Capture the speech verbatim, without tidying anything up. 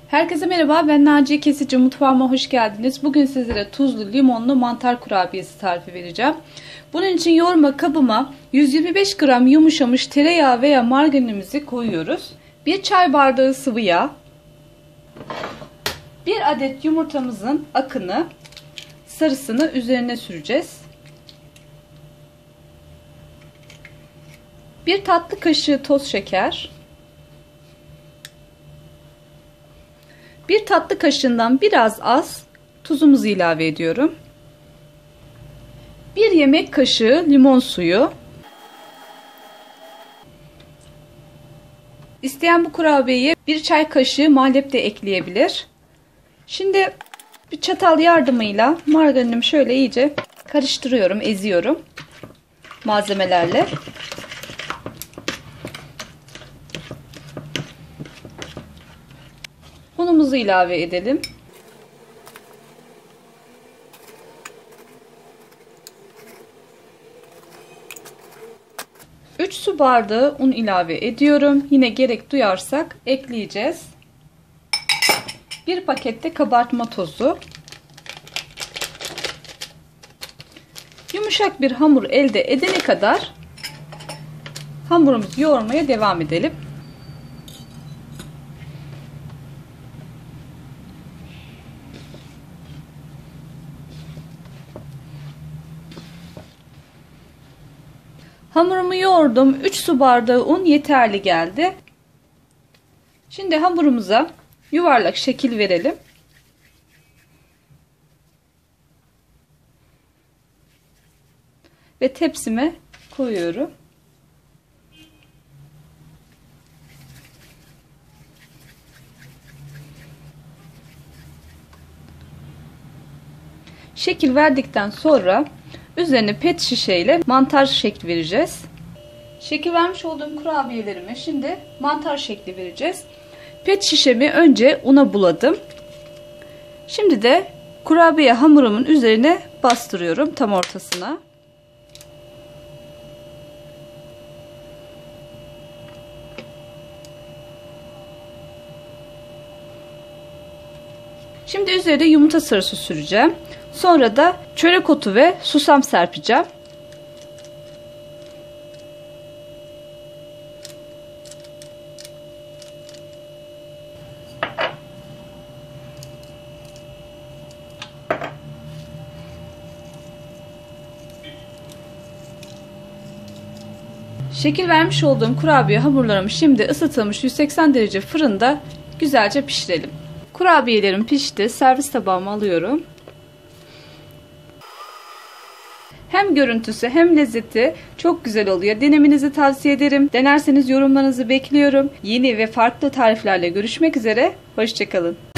Herkese merhaba, ben Naciye Kesici, mutfağıma hoş geldiniz. Bugün sizlere tuzlu limonlu mantar kurabiyesi tarifi vereceğim. Bunun için yoğurma kabıma yüz yirmi beş gram yumuşamış tereyağı veya margarinimizi koyuyoruz. bir çay bardağı sıvı yağ, bir adet yumurtamızın akını, sarısını üzerine süreceğiz. bir tatlı kaşığı toz şeker, bir tatlı kaşığından biraz az tuzumuzu ilave ediyorum. bir yemek kaşığı limon suyu. İsteyen bu kurabiyeye bir çay kaşığı mahlep de ekleyebilir. Şimdi bir çatal yardımıyla margarinimi şöyle iyice karıştırıyorum, eziyorum malzemelerle. Unumuzu ilave edelim. üç su bardağı un ilave ediyorum. Yine gerek duyarsak ekleyeceğiz. bir pakette kabartma tozu. Yumuşak bir hamur elde edene kadar hamurumuzu yoğurmaya devam edelim. Hamurumu yoğurdum. üç su bardağı un yeterli geldi. Şimdi hamurumuza yuvarlak şekil verelim. Ve tepsime koyuyorum. Şekil verdikten sonra üzerine pet şişeyle mantar şekli vereceğiz. Şekil vermiş olduğum kurabiyelerime şimdi mantar şekli vereceğiz. Pet şişemi önce una buladım. Şimdi de kurabiye hamurumun üzerine bastırıyorum tam ortasına. Şimdi üzerine yumurta sarısı süreceğim. Sonra da çörek otu ve susam serpeceğim. Şekil vermiş olduğum kurabiye hamurlarımı şimdi ısıtılmış yüz seksen derece fırında güzelce pişirelim. Kurabiyelerim pişti. Servis tabağıma alıyorum. Hem görüntüsü hem lezzeti çok güzel oluyor. Denemenizi tavsiye ederim. Denerseniz yorumlarınızı bekliyorum. Yeni ve farklı tariflerle görüşmek üzere. Hoşça kalın.